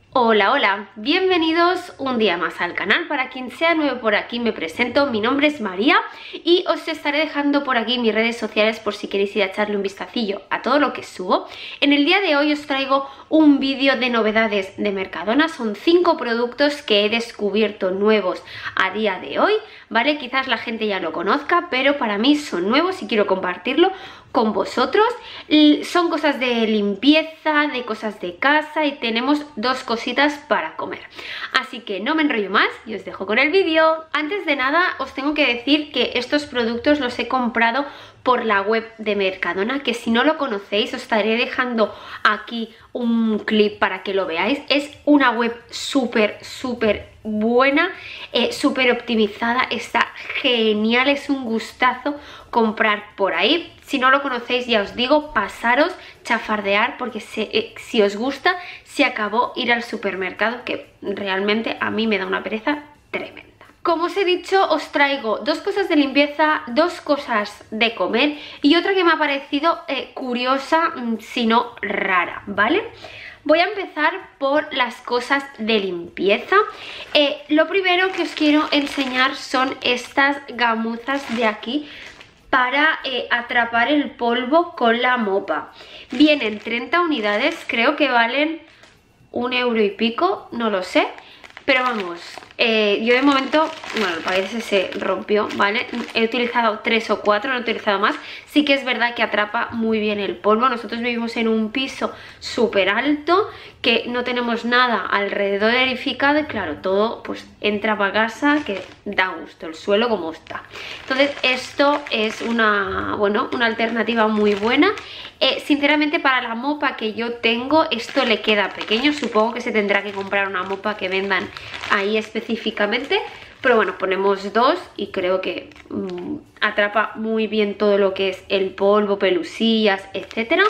Hola, hola, bienvenidos un día más al canal. Para quien sea nuevo por aquí me presento, mi nombre es María y os estaré dejando por aquí mis redes sociales por si queréis ir a echarle un vistacillo a todo lo que subo. En el día de hoy os traigo un vídeo de novedades de Mercadona. Son 5 productos que he descubierto nuevos a día de hoy, ¿vale? Quizás la gente ya lo conozca, pero para mí son nuevos y quiero compartirlo con vosotros. Son cosas de limpieza, de cosas de casa y tenemos 2 cositas para comer. Así que no me enrollo más y os dejo con el vídeo. Antes de nada os tengo que decir que estos productos los he comprado por la web de Mercadona, que si no lo conocéis os estaré dejando aquí un clip para que lo veáis. Es una web súper buena, súper optimizada, está genial, es un gustazo comprar por ahí. Si no lo conocéis, ya os digo, pasaros, chafardear, porque si os gusta, se acabó ir al supermercado, que realmente a mí me da una pereza tremenda. Como os he dicho, os traigo 2 cosas de limpieza, 2 cosas de comer y otra que me ha parecido curiosa, si no rara, ¿vale? Voy a empezar por las cosas de limpieza. Lo primero que os quiero enseñar son estas gamuzas de aquí para atrapar el polvo con la mopa. Vienen 30 unidades, creo que valen 1 euro y pico, no lo sé. Pero vamos, yo de momento, bueno, el paquete se rompió, ¿vale? He utilizado 3 o 4, no he utilizado más. Sí que es verdad que atrapa muy bien el polvo. Nosotros vivimos en un piso súper alto, que no tenemos nada alrededor edificado y claro, todo pues entra para casa, que da gusto, el suelo como está. Entonces esto es una alternativa muy buena. Sinceramente, para la mopa que yo tengo, esto le queda pequeño. Supongo que se tendrá que comprar una mopa que vendan ahí específicamente, pero bueno, ponemos 2 y creo que atrapa muy bien todo lo que es el polvo, pelusillas, etcétera.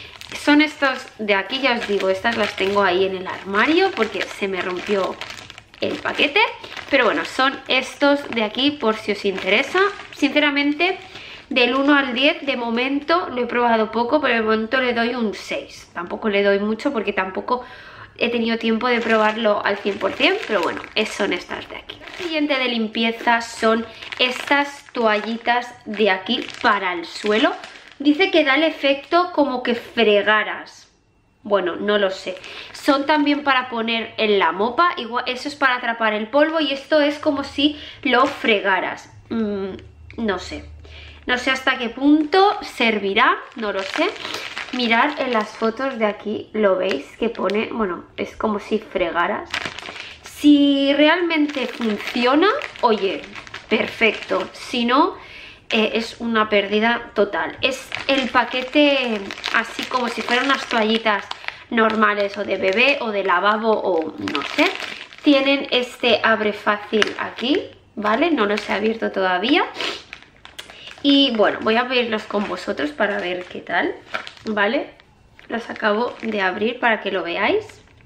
Son estos de aquí, ya os digo, estas las tengo ahí en el armario porque se me rompió el paquete, pero bueno, son estos de aquí por si os interesa. Sinceramente, del 1 al 10, de momento lo he probado poco, pero de momento le doy un 6. Tampoco le doy mucho porque tampoco he tenido tiempo de probarlo al 100%, pero bueno, son estas de aquí. La siguiente de limpieza son estas toallitas de aquí para el suelo. Dice que da el efecto como que fregaras. Bueno, no lo sé. Son también para poner en la mopa. Igual, eso es para atrapar el polvo y esto es como si lo fregaras. No sé. No sé hasta qué punto servirá, no lo sé. Mirad en las fotos de aquí, lo veis que pone, bueno, es como si fregaras. Si realmente funciona, oye, perfecto. Si no, es una pérdida total. Es el paquete así como si fueran unas toallitas normales o de bebé o de lavabo o no sé. Tienen este abre fácil aquí, ¿vale? No los he abierto todavía. Y bueno, voy a abrirlos con vosotros para ver qué tal, ¿vale? Los acabo de abrir para que lo veáis.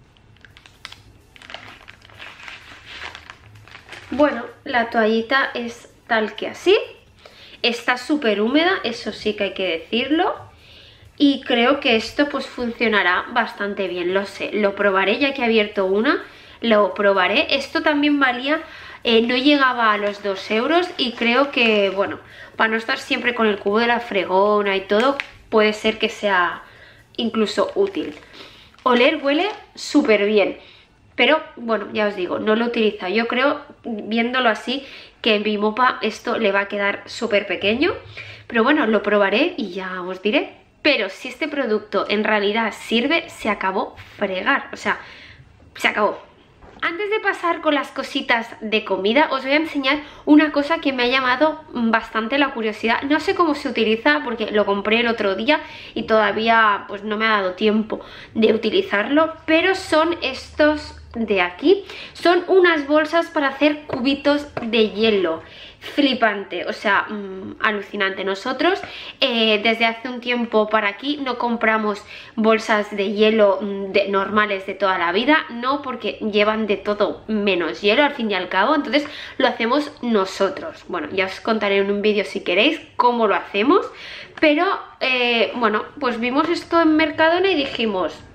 Bueno, la toallita es tal que así. Está súper húmeda, eso sí que hay que decirlo. Y creo que esto pues funcionará bastante bien, lo sé. Lo probaré ya que he abierto una, lo probaré. Esto también valía... no llegaba a los 2 euros y creo que, bueno, para no estar siempre con el cubo de la fregona y todo, puede ser que sea incluso útil. Oler huele súper bien, pero bueno, ya os digo, no lo utilizo. Yo creo, viéndolo así, que en mi mopa esto le va a quedar súper pequeño, pero bueno, lo probaré y ya os diré. Pero si este producto en realidad sirve, se acabó fregar, o sea, se acabó. Antes de pasar con las cositas de comida, os voy a enseñar una cosa que me ha llamado bastante la curiosidad. No sé cómo se utiliza porque lo compré el otro día y todavía pues no me ha dado tiempo de utilizarlo, pero son estos de aquí. Son unas bolsas para hacer cubitos de hielo. Flipante, o sea, alucinante. Nosotros desde hace un tiempo para aquí no compramos bolsas de hielo normales de toda la vida, no, porque llevan de todo menos hielo al fin y al cabo, entonces lo hacemos nosotros. Bueno, ya os contaré en un vídeo si queréis cómo lo hacemos, pero bueno, pues vimos esto en Mercadona y dijimos,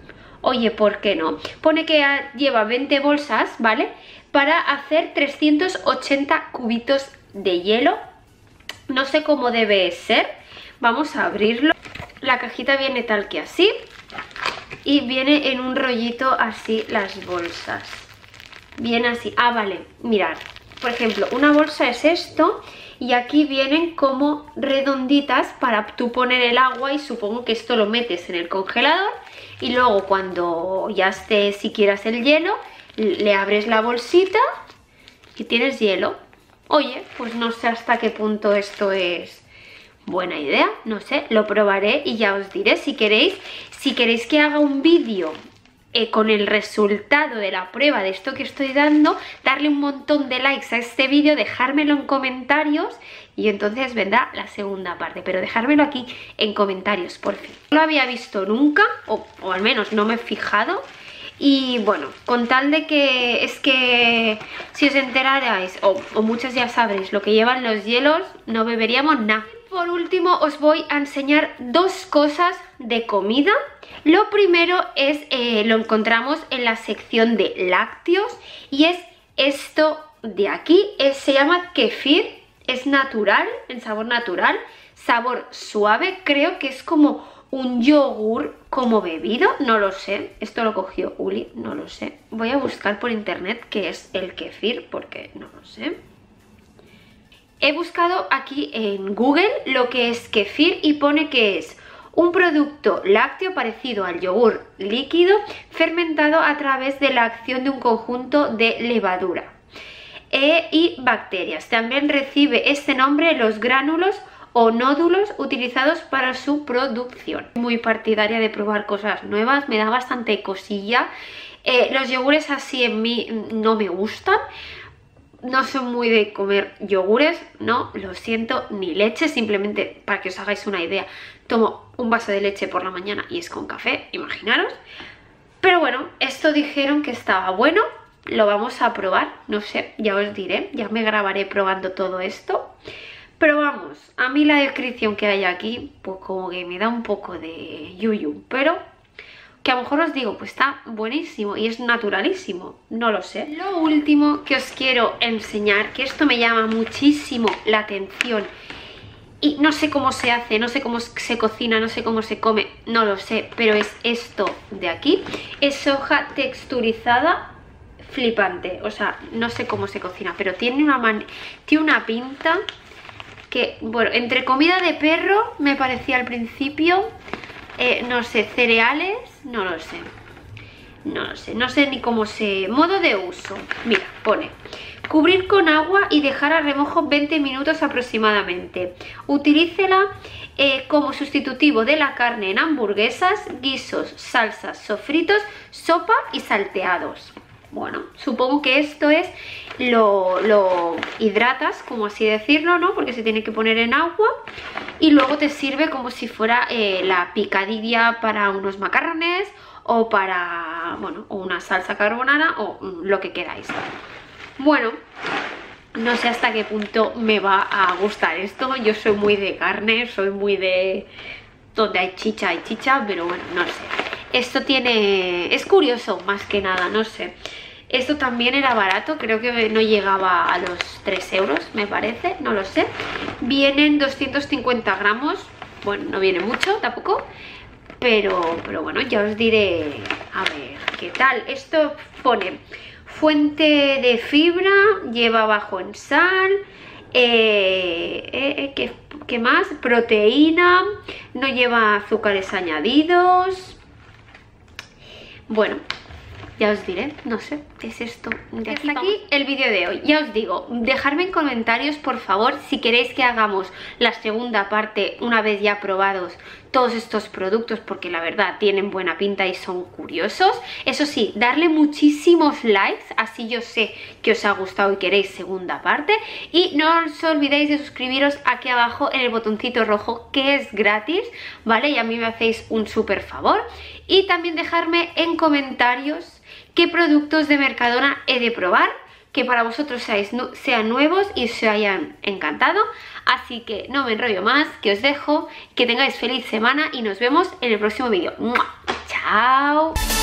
oye, ¿por qué no? Pone que lleva 20 bolsas, ¿vale? Para hacer 380 cubitos de hielo. No sé cómo debe ser. Vamos a abrirlo. La cajita viene tal que así. Y viene en un rollito así las bolsas. Viene así. Ah, vale, mirad. Por ejemplo, una bolsa es esto. Y aquí vienen como redonditas para tú poner el agua. Y supongo que esto lo metes en el congelador. Y luego cuando ya esté, si quieras, el hielo, le abres la bolsita y tienes hielo. Oye, pues no sé hasta qué punto esto es buena idea, no sé, lo probaré y ya os diré. Si queréis que haga un vídeo con el resultado de la prueba de esto que estoy dando, darle un montón de likes a este vídeo, dejármelo en comentarios y entonces vendrá la segunda parte, pero dejármelo aquí en comentarios, por fin. No lo había visto nunca, o al menos no me he fijado. Y bueno, con tal de que es que si os enterarais, o muchos ya sabréis lo que llevan los hielos, no beberíamos nada. Por último os voy a enseñar dos cosas de comida. Lo primero es, lo encontramos en la sección de lácteos y es esto de aquí, se llama kefir, es natural, en sabor natural, sabor suave, creo que es como un yogur como bebido, no lo sé, esto lo cogió Uli, no lo sé. Voy a buscar por internet qué es el kefir porque no lo sé. He buscado aquí en Google lo que es kefir y pone que es un producto lácteo parecido al yogur líquido fermentado a través de la acción de un conjunto de levadura y bacterias. También recibe este nombre los gránulos o nódulos utilizados para su producción. Muy partidaria de probar cosas nuevas, me da bastante cosilla. Los yogures así en mí no me gustan. No soy muy de comer yogures, no, lo siento, ni leche, simplemente para que os hagáis una idea. Tomo un vaso de leche por la mañana y es con café, imaginaros. Pero bueno, esto dijeron que estaba bueno, lo vamos a probar, no sé, ya os diré, ya me grabaré probando todo esto. Pero vamos, a mí la descripción que hay aquí, pues como que me da un poco de yuyu, pero que a lo mejor os digo, pues está buenísimo y es naturalísimo, no lo sé. Lo último que os quiero enseñar, que esto me llama muchísimo la atención y no sé cómo se hace, no sé cómo se cocina, no sé cómo se come, no lo sé, pero es esto de aquí, es soja texturizada flipante, o sea, no sé cómo se cocina, pero tiene una pinta que, bueno, entre comida de perro me parecía al principio, no sé, cereales, no lo sé, no sé ni cómo se... Modo de uso, mira, pone cubrir con agua y dejar a remojo 20 minutos aproximadamente. Utilícela como sustitutivo de la carne en hamburguesas, guisos, salsas, sofritos, sopa y salteados. Bueno, supongo que esto es lo hidratas, como así decirlo, ¿no? Porque se tiene que poner en agua y luego te sirve como si fuera la picadilla para unos macarrones o para, bueno, o una salsa carbonara o lo que queráis. Bueno, no sé hasta qué punto me va a gustar esto. Yo soy muy de carne, soy muy de... donde hay chicha, pero bueno, no sé. Esto tiene... es curioso más que nada, no sé. Esto también era barato, creo que no llegaba a los 3 euros, me parece, no lo sé. Vienen 250 gramos, bueno, no viene mucho tampoco, pero bueno, ya os diré a ver qué tal. Esto pone fuente de fibra, lleva bajo en sal, ¿qué más? Proteína, no lleva azúcares añadidos. Bueno, ya os diré, no sé, ¿qué es esto? De hasta aquí el vídeo de hoy. Ya os digo, dejadme en comentarios, por favor, si queréis que hagamos la segunda parte una vez ya probados todos estos productos, porque la verdad tienen buena pinta y son curiosos. Eso sí, darle muchísimos likes, así yo sé que os ha gustado y queréis segunda parte. Y no os olvidéis de suscribiros aquí abajo en el botoncito rojo, que es gratis, ¿vale? Y a mí me hacéis un súper favor. Y también dejarme en comentarios qué productos de Mercadona he de probar, que para vosotros sean nuevos y os hayan encantado. Así que no me enrollo más, que os dejo, que tengáis feliz semana y nos vemos en el próximo vídeo. ¡Chao!